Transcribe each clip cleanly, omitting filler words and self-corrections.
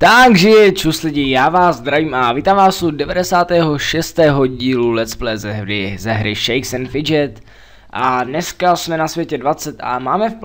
Takže čus lidi, já vás zdravím a vítám vás u 96. dílu Let's Play ze hry Shakes and Fidget. A dneska jsme na světě 20 a máme v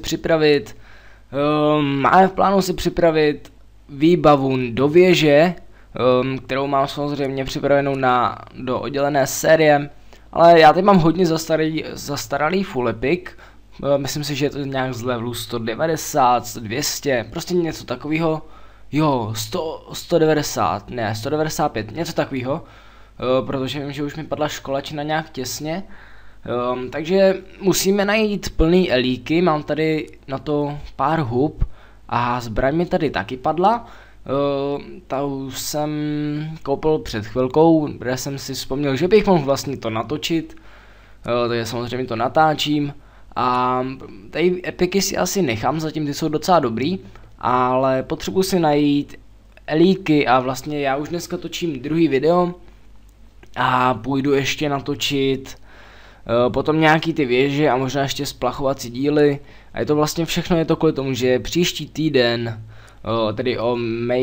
plánu si připravit výbavu do věže, kterou mám samozřejmě připravenou do oddělené série. Ale já teď mám hodně zastaralý full epic. Myslím si, že je to nějak z levelu 190, 200, prostě něco takového. Jo, 190, ne, 195, něco takového, protože vím, že už mi padla školačina nějak těsně, takže musíme najít plný elíky, mám tady na to pár hub a zbraň mi tady taky padla, tu jsem koupil před chvilkou, protože jsem si vzpomněl, že bych mohl vlastně to natočit, takže samozřejmě to natáčím a tady epiky si asi nechám, zatím ty jsou docela dobrý. Ale potřebuji si najít elíky a vlastně já už dneska točím druhý video a půjdu ještě natočit potom nějaký ty věže a možná ještě splachovací díly a je to vlastně všechno je to kvůli tomu, že příští týden, tedy o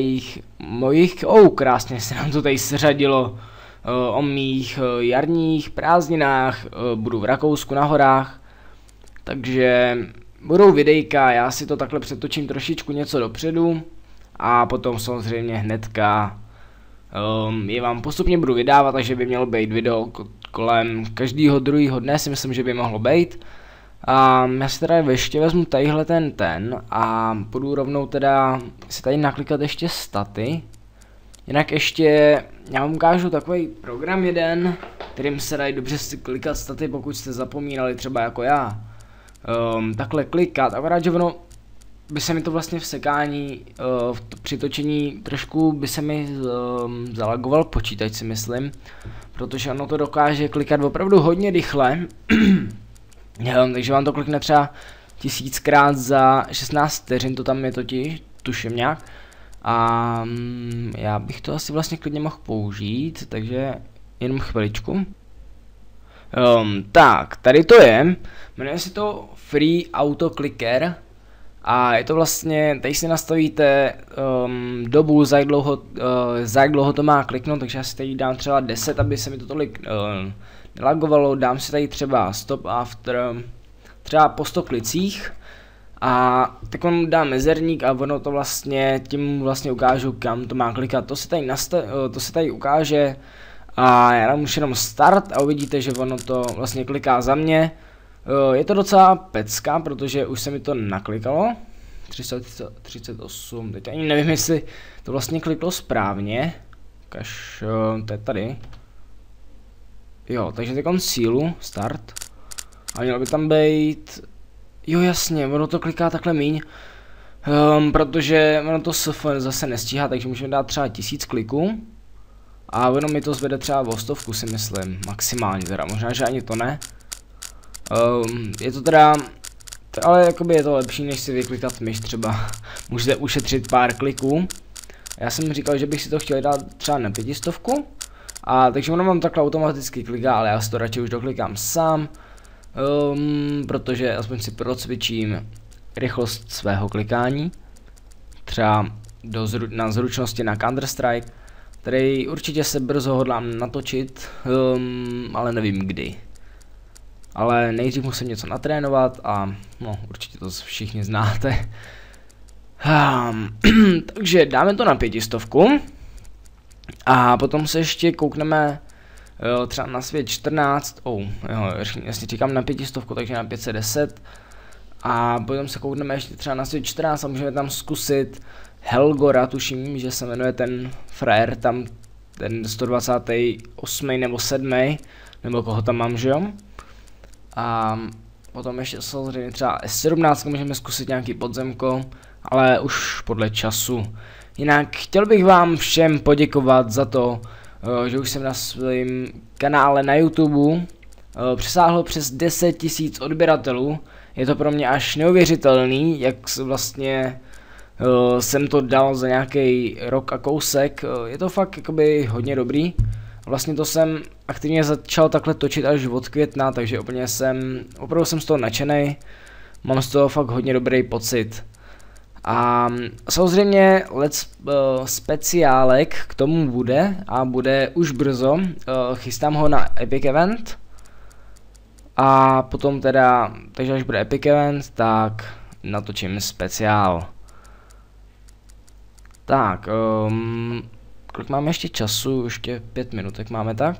krásně se nám to tady seřadilo, o mých jarních prázdninách, budu v Rakousku na horách, takže budou videjka, já si to takhle přetočím trošičku něco dopředu a potom samozřejmě hnedka je vám postupně budu vydávat, takže by mělo být video kolem každého druhého dne, si myslím, že by mohlo být. A já si teda ještě vezmu tadyhle ten a budu rovnou teda si tady naklikat ještě staty. Jinak ještě, já vám ukážu takový program jeden, kterým se dají dobře si klikat staty, pokud jste zapomínali třeba jako já. Takhle klikat, akorát, že ono by se mi to vlastně v sekání, v přitočení trošku by se mi zalagoval počítač, si myslím, protože ono to dokáže klikat opravdu hodně rychle, takže vám to klikne třeba 1000krát za 16 vteřin, to tam je totiž, tuším nějak, a já bych to asi vlastně klidně mohl použít, takže jenom chviličku. Tak, tady to je, jmenuje se to Free Auto Clicker a je to vlastně, tady si nastavíte dobu, za jak dlouho to má kliknout, takže já si tady dám třeba 10, aby se mi to tolik nelagovalo, dám si tady třeba stop after, třeba po 100 klicích a tak on dá mezerník a ono to vlastně, tím vlastně ukážu, kam to má klikat, to se tady ukáže. A já dám už jenom start a uvidíte, že ono to vlastně kliká za mě. Je to docela pecka, protože už se mi to naklikalo. 338, teď ani nevím, jestli to vlastně kliklo správně. Kaž, to je tady. Jo, takže teď on sílu, start. A mělo by tam být... Jo jasně, ono to kliká takhle míň. Protože ono to SF zase nestíhá, takže můžeme dát třeba 1000 kliků. A ono mi to zvede třeba o 100, si myslím, maximálně teda, možná, že ani to ne. Je to teda, ale jakoby je to lepší, než si vyklikat myš třeba, můžete ušetřit pár kliků. Já jsem říkal, že bych si to chtěl dát třeba na 500, a takže ono mám takhle automaticky kliká, ale já si to radši už doklikám sám, protože aspoň si procvičím rychlost svého klikání, třeba na zručnosti na Counter-Strike, který určitě se brzo hodlám natočit, ale nevím kdy. Ale nejdřív musím něco natrénovat a no, určitě to všichni znáte. Takže dáme to na 500 a potom se ještě koukneme třeba na svět 14, jasně říkám na 500, takže na 510 a potom se koukneme ještě třeba na svět 14 a můžeme tam zkusit Helgora, tuším, že se jmenuje ten frajer, tam ten 128. nebo 7. nebo koho tam mám, že jo? A potom ještě samozřejmě třeba S17 můžeme zkusit nějaký podzemko, ale už podle času. Jinak chtěl bych vám všem poděkovat za to, že už jsem na svém kanále na YouTube přesáhl přes 10 000 odběratelů. Je to pro mě až neuvěřitelný, jak vlastně jsem to dal za nějaký rok a kousek, je to fakt jakoby hodně dobrý. Vlastně to jsem aktivně začal takhle točit až od května, takže opravdu jsem z toho nadšenej, mám z toho fakt hodně dobrý pocit. A samozřejmě speciálek k tomu bude a bude už brzo. Chystám ho na Epic Event. A potom teda, takže až bude Epic Event, tak natočím speciál. Tak, kolik máme ještě času? Ještě 5 minutek máme tak.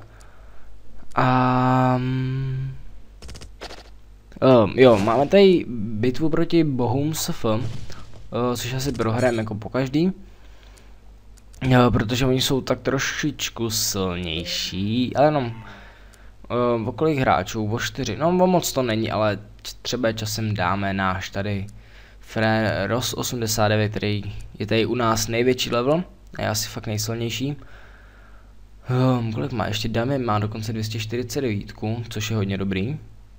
Jo, máme tady bitvu proti bohům SF, což asi prohrajeme jako pokaždý. Protože oni jsou tak trošičku silnější, ale jenom o kolik hráčů? O 4, no o moc to není, ale třeba časem dáme náš tady Ross 89, který je tady u nás největší level, a je asi fakt nejsilnější. Kolik má? Ještě dáme, má dokonce 249, což je hodně dobrý.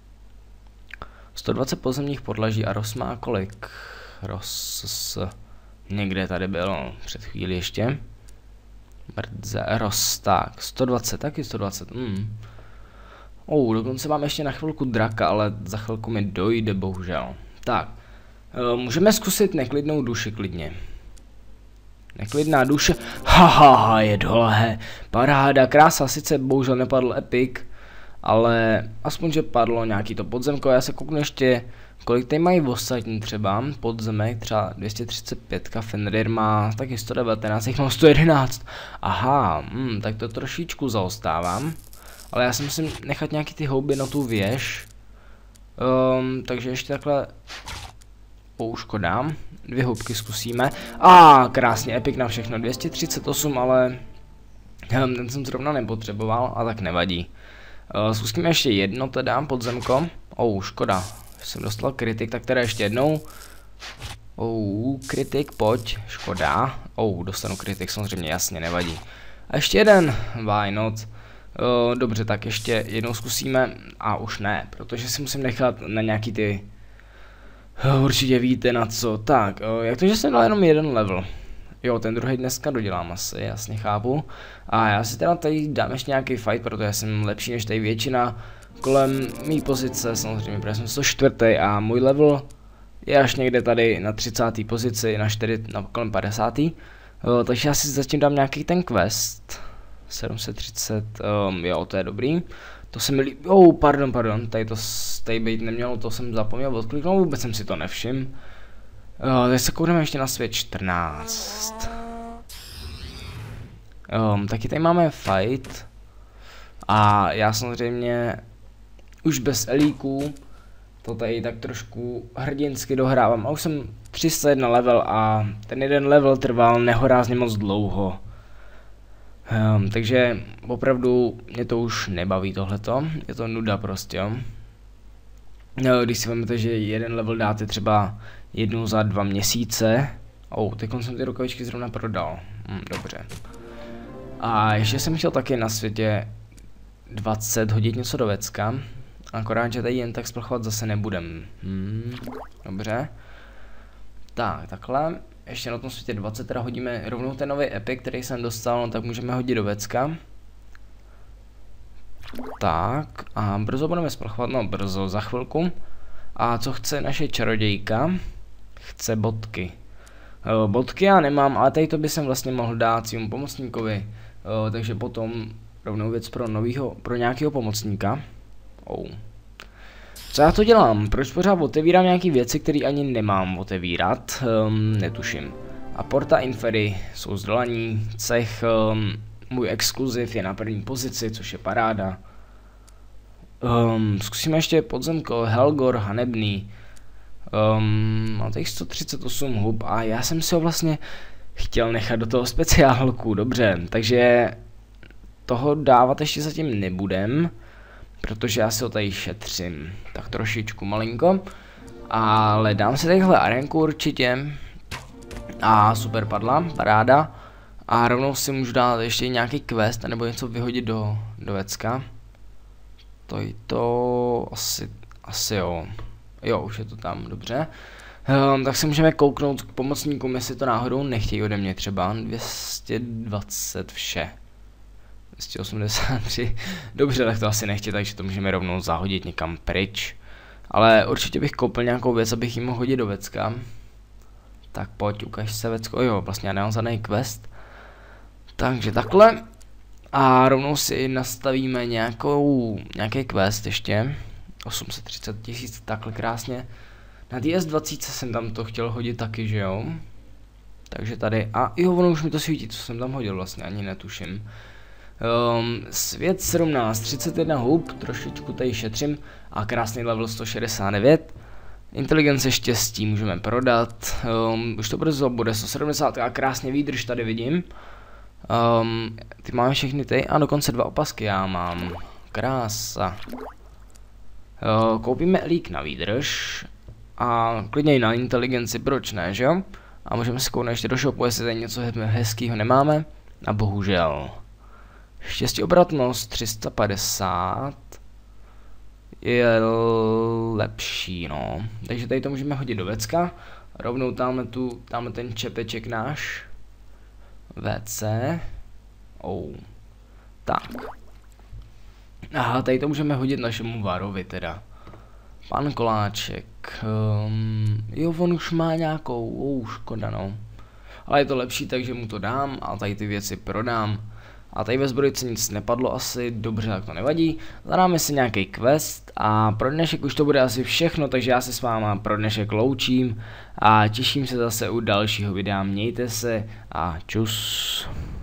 120 pozemních podlaží a Ross má kolik? Ross někde tady byl před chvíli ještě. Ross, tak 120, taky 120. Dokonce mám ještě na chvilku draka, ale za chvilku mi dojde, bohužel. Tak, můžeme zkusit neklidnou duši klidně. Neklidná duše, haha, je dole, paráda, krása, sice bohužel nepadl epic, ale aspoň, že padlo nějaký to podzemko. Já se kouknu ještě, kolik tady mají ostatní třeba, podzemek, třeba 235, Fenrir má taky 119, jich mám 111, aha, tak to trošičku zaostávám, ale já si musím nechat nějaký ty houby na tu věž, takže ještě takhle, škoda, 2 houbky zkusíme, krásně, epic na všechno, 238, ale ten jsem zrovna nepotřeboval, a tak nevadí. Zkusíme ještě jedno teda, podzemko. Škoda, jsem dostal kritik, tak teda ještě jednou. Kritik, pojď, škoda. Dostanu kritik, samozřejmě, jasně, nevadí. A ještě jeden, why not. Dobře, tak ještě jednou zkusíme, a už ne, protože si musím nechat na nějaký ty... Určitě víte na co. Tak, jak to, že jsem dal jenom jeden level? Jo, ten druhý dneska dodělám asi, jasně chápu. A já si teda tady dám ještě nějaký fight, protože já jsem lepší než tady většina kolem mý pozice, samozřejmě, protože jsem 104. a můj level je až někde tady na 30. pozici, na kolem 50. Takže já si zatím dám nějaký ten quest. 730, jo, to je dobrý. To se mi líbí, pardon, tady být nemělo, to jsem zapomněl odkliknout, vůbec jsem si to nevšiml. Teď se koukneme ještě na svět 14. Taky tady máme fight. A já samozřejmě už bez elíků to tady tak trošku hrdinsky dohrávám. A už jsem 301 level a ten jeden level trval nehorázně moc dlouho. Takže opravdu mě to už nebaví tohleto. Je to nuda prostě, jo. Když si vezmete, že jeden level dáte třeba jednou za 2 měsíce. Teď jsem ty rukavičky zrovna prodal. Dobře. A ještě jsem chtěl taky na světě 20 hodit něco do vecka. Akorát, že tady jen tak splchovat zase nebudem. Dobře. Tak, takhle. Ještě na tom světě 20 teda hodíme rovnou ten nový epic, který jsem dostal, tak můžeme hodit do vecka. Tak, a brzo budeme splchovat, brzo, za chvilku. A co chce naše čarodějka? Chce bodky. Bodky já nemám, ale tady to by jsem vlastně mohl dát svému pomocníkovi. Takže potom rovnou věc pro nějakého pomocníka. Co já to dělám? Proč pořád otevírám nějaké věci, které ani nemám otevírat? Netuším. A Porta Infery jsou zdolaní, cech, můj exkluziv je na první pozici, což je paráda. Zkusíme ještě podzemko, Helgor, hanebný. Má těch 138 hub a já jsem si ho vlastně chtěl nechat do toho speciálku, dobře, takže toho dávat ještě zatím nebudem, protože já si ho tady šetřím, tak trošičku malinko, ale dám si tadyhle arenku určitě a super padla, paráda a rovnou si můžu dát ještě nějaký quest nebo něco vyhodit do vecka. To asi jo. Jo, už je to tam, dobře. Tak se můžeme kouknout k pomocníkům, jestli to náhodou nechtějí ode mě třeba. 220 vše. 283. Dobře, tak to asi nechtějí, takže to můžeme rovnou zahodit někam pryč. Ale určitě bych koupil nějakou věc, abych ji mohl hodit do vecka. Tak pojď, ukaž se, Vecko. Jo, vlastně já nemám žádný quest. Takže takhle. A rovnou si nastavíme nějaký quest ještě. 830 000, takhle krásně. Na DS20 jsem tam to chtěl hodit taky, že jo? Takže tady, a jo, ono už mi to svítí, co jsem tam hodil vlastně, ani netuším. Svět 17, 31 hub, trošičku tady šetřím a krásný level 169. Inteligence štěstí můžeme prodat, už to brzo bude 170 a krásně výdrž tady vidím. Ty máme všechny ty a dokonce 2 opasky já mám, krása. Koupíme lík na výdrž a klidně i na inteligenci, proč ne, že jo? A můžeme si kouknout ještě do shopu, jestli tady něco hezkýho nemáme. A bohužel. Štěstí obratnost 350 je lepší, no. Takže tady to můžeme hodit do vecka. Rovnou tamhle ten čepeček náš. WC. Tak. Aha, tady to můžeme hodit našemu Varovi teda. Pan Koláček. Jo, on už má nějakou, škoda no. Ale je to lepší, takže mu to dám a tady ty věci prodám. A tady ve zbrojce nic nepadlo asi, dobře, tak to nevadí. Zadáme si nějaký quest a pro dnešek už to bude asi všechno, takže já se s váma pro dnešek loučím. A těším se zase u dalšího videa, mějte se a čus.